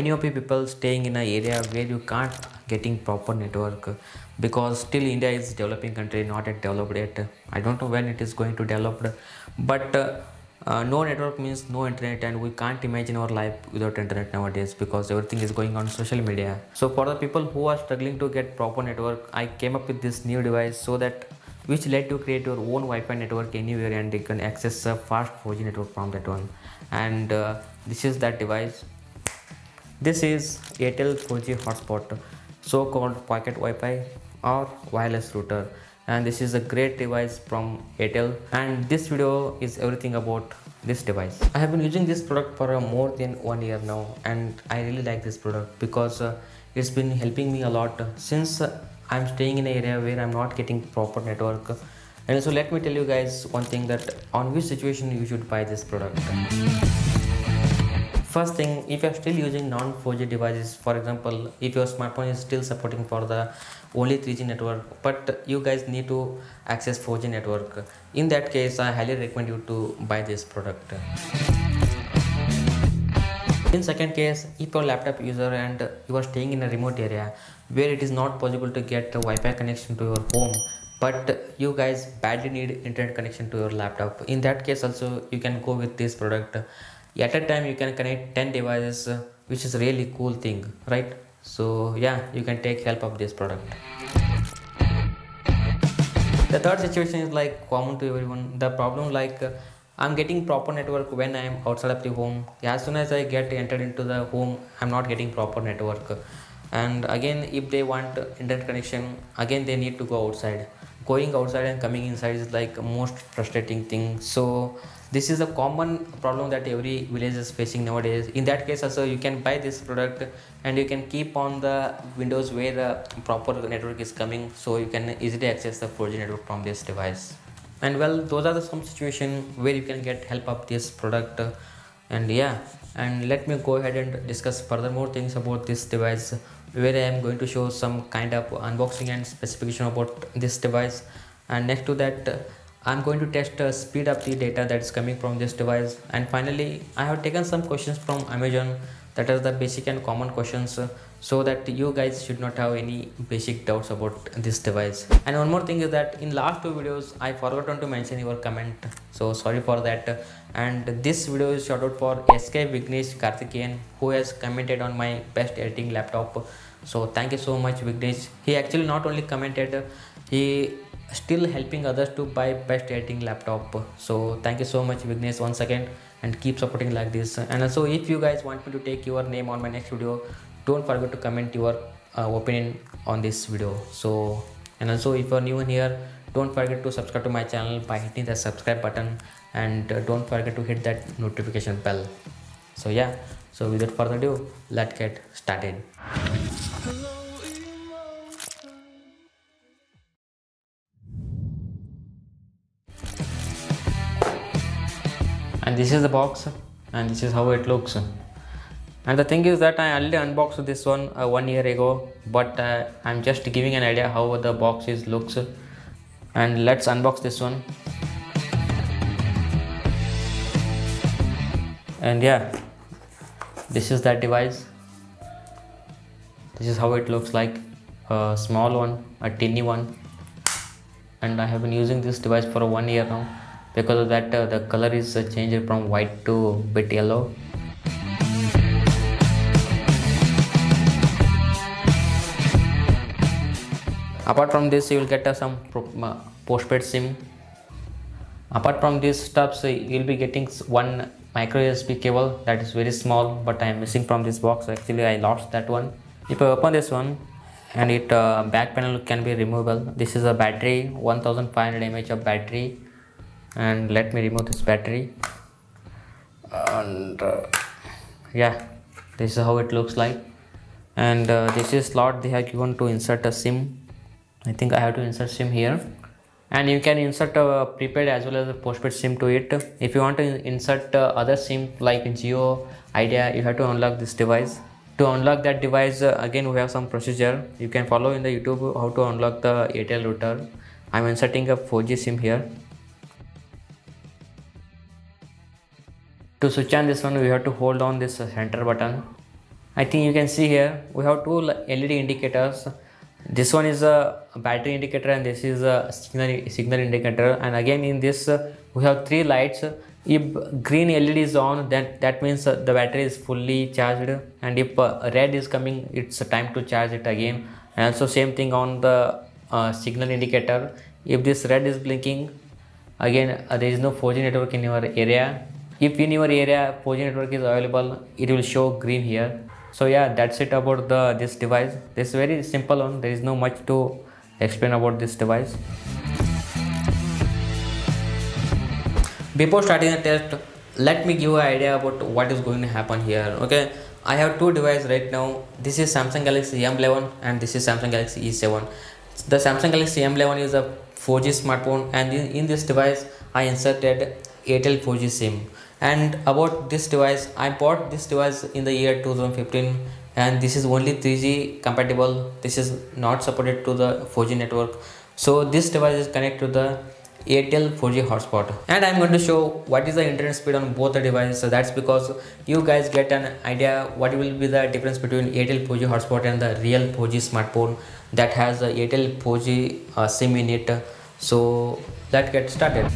many of you people staying in an area where you can't getting proper network, because still India is developing country, not yet developed yet. I don't know when it is going to develop, but no network means no internet, and we can't imagine our life without internet nowadays because everything is going on social media. So for the people who are struggling to get proper network, I came up with this new device so that which let you create your own Wi-Fi network anywhere, and you can access a fast 4G network from that one. And this is that device. This is Airtel 4G hotspot, so called pocket Wi-Fi or wireless router, and this is a great device from Airtel, and this video is everything about this device. I have been using this product for more than 1 year now, and I really like this product because it's been helping me a lot since I'm staying in an area where I'm not getting proper network. And so let me tell you guys one thing, that on which situation you should buy this product. First thing, if you're still using non-4G devices, for example, if your smartphone is still supporting for the only 3G network, but you guys need to access 4G network, in that case, I highly recommend you to buy this product. In second case, if you're a laptop user and you are staying in a remote area where it is not possible to get a Wi-Fi connection to your home, but you guys badly need internet connection to your laptop, in that case also you can go with this product. At a time you can connect 10 devices, which is really cool thing, right? So yeah, you can take help of this product. The third situation is like common to everyone. The problem like I'm getting proper network when I am outside of the home. As soon as I get entered into the home, I'm not getting proper network. And again, if they want internet connection, again they need to go outside. Going outside and coming inside is like most frustrating thing. So this is a common problem that every village is facing nowadays. In that case also, you can buy this product and you can keep on the windows where the proper network is coming, so you can easily access the 4G network from this device. And well, those are some situations where you can get help of this product. And yeah, and let me go ahead and discuss further more things about this device, where I am going to show some kind of unboxing and specification about this device. And next to that, I'm going to test speed of the data that is coming from this device. And finally, I have taken some questions from Amazon, that are the basic and common questions, so that you guys should not have any basic doubts about this device. And one more thing is that in last two videos I forgot to mention your comment, so sorry for that. And this video is shout out for SK Vignesh Karthikeyan, who has commented on my best editing laptop. So thank you so much, Vignesh. He actually not only commented, he still helping others to buy best editing laptop. So thank you so much, Vignesh, once again, and keep supporting like this. And also, if you guys want me to take your name on my next video, don't forget to comment your opinion on this video. So, and also if you're new in here, don't forget to subscribe to my channel by hitting the subscribe button, and don't forget to hit that notification bell. So yeah, so without further ado, let's get started. And this is the box, and this is how it looks. And the thing is that I already unboxed this one 1 year ago, but I'm just giving an idea how the box looks. And let's unbox this one. And yeah, this is that device. This is how it looks like, a small one, a tiny one. And I have been using this device for 1 year now. Because of that, the color is changed from white to bit yellow. Apart from this, you will get some postpaid SIM. Apart from these stuffs, you will be getting one micro USB cable that is very small, but I am missing from this box. Actually, I lost that one. If I open this one, and it back panel can be removable. This is a battery, 1500 mAh of battery. And let me remove this battery. And yeah, this is how it looks like. And this is slot they have given to insert a SIM. I think I have to insert SIM here, and you can insert a prepaid as well as a postpaid SIM to it. If you want to insert other SIM like Jio, Idea, you have to unlock this device. To unlock that device, again we have some procedure. You can follow in the YouTube how to unlock the Airtel router. I'm inserting a 4G SIM here. To switch on this one, we have to hold on this center button, I think you can see here we have two LED indicators. This one is a battery indicator and this is a signal indicator, and again in this we have three lights. If green LED is on, then that means the battery is fully charged, and if red is coming, it's time to charge it again. And also same thing on the signal indicator. If this red is blinking, again there is no 4G network in your area. If in your area 4G network is available, it will show green here. So yeah, that's it about this device. This is very simple one. There is no much to explain about this device. Before starting the test, let me give an idea about what is going to happen here. Okay, I have two devices right now. This is Samsung Galaxy M11 and this is Samsung Galaxy E7. The Samsung Galaxy M11 is a 4G smartphone, and in this device I inserted Airtel 4G SIM. And about this device, I bought this device in the year 2015, and this is only 3G compatible. This is not supported to the 4G network. So this device is connected to the Airtel 4G hotspot, and I'm going to show what is the internet speed on both the devices. So that's because you guys get an idea what will be the difference between Airtel 4G hotspot and the real 4G smartphone that has the Airtel 4G SIM in it. So let's get started.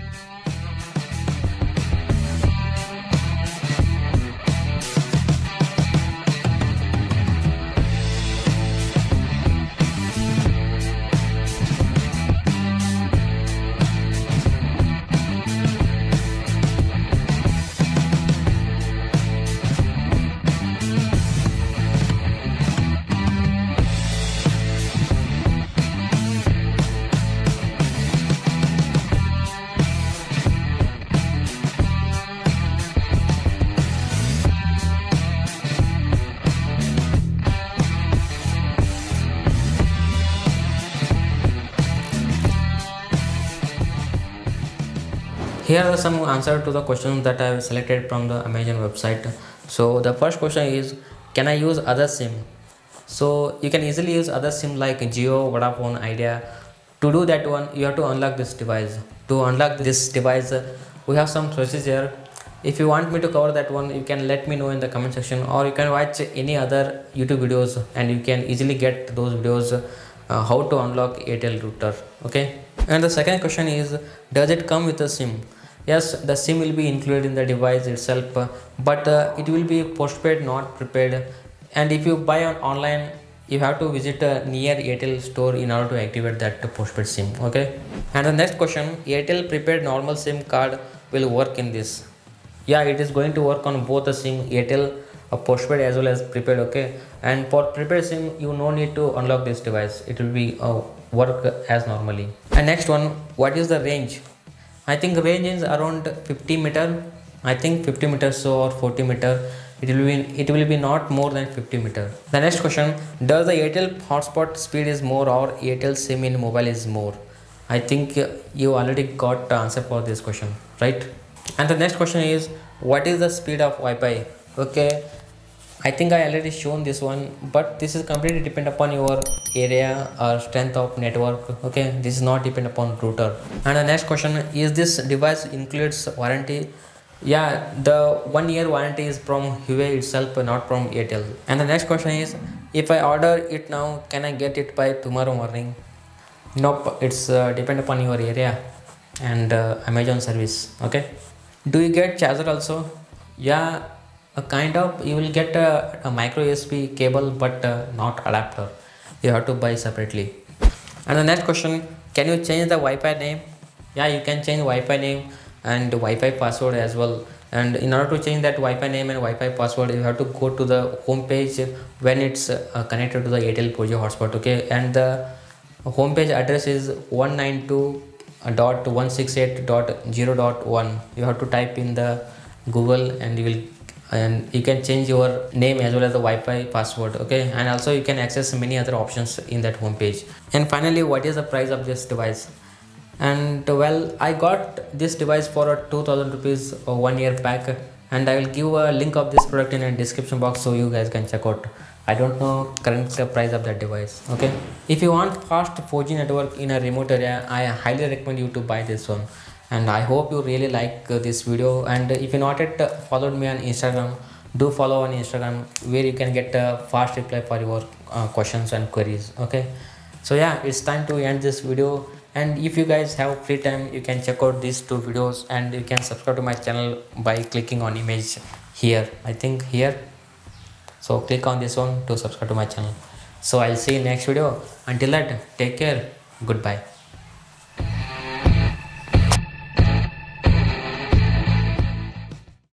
Here are some answers to the questions that I have selected from the Amazon website. So the first question is, can I use other SIM? So you can easily use other SIM like Jio, Vodafone, Idea. To do that one, you have to unlock this device. To unlock this device, we have some procedure. If you want me to cover that one, you can let me know in the comment section, or you can watch any other YouTube videos and you can easily get those videos how to unlock Airtel router. Okay. And the second question is, does it come with a SIM? Yes, the SIM will be included in the device itself, but it will be postpaid, not prepaid. And if you buy on online, you have to visit a near Airtel store in order to activate that postpaid SIM. Okay. And the next question, Airtel prepaid normal SIM card will work in this. Yeah, it is going to work on both the SIM, Airtel postpaid as well as prepaid. Okay. And for prepaid SIM, you no need to unlock this device. It will be work as normally. And next one, what is the range? I think range is around 50 meter. I think 50 meters or 40 meter. It will be not more than 50 meter. The next question, does the Airtel hotspot speed is more or Airtel SIM in mobile is more? I think you already got the answer for this question, right? And the next question is, what is the speed of Wi-Fi? Okay, I think I already shown this one, but this is completely depend upon your area or strength of network. Okay, this is not depend upon router. And the next question is, this device includes warranty? Yeah, the 1 year warranty is from Huawei itself, not from Airtel. And the next question is, if I order it now, can I get it by tomorrow morning? Nope, it's depend upon your area and Amazon service. Okay, do you get charger also? Yeah, a kind of, you will get a micro USB cable, but not adapter. You have to buy separately. And the next question, can you change the Wi-Fi name? Yeah, you can change Wi-Fi name and Wi-Fi password as well. And in order to change that Wi-Fi name and Wi-Fi password, you have to go to the home page when it's connected to the Airtel 4G hotspot. Okay, and the home page address is 192.168.0.1. You have to type in the Google and you can change your name as well as the Wi-Fi password. Okay, and also you can access many other options in that home page. And finally, what is the price of this device? And well, I got this device for a 2000 rupees 1 year pack, and I will give a link of this product in a description box so you guys can check out. I don't know current price of that device. Okay, if you want fast 4G network in a remote area, I highly recommend you to buy this one. And I hope you really like this video, and if you not yet followed me on Instagram, do follow on Instagram, where you can get a fast reply for your questions and queries. Okay, so yeah, it's time to end this video. And if you guys have free time, you can check out these two videos, and you can subscribe to my channel by clicking on image here, I think here. So click on this one to subscribe to my channel. So I'll see you next video. Until that, take care. Goodbye.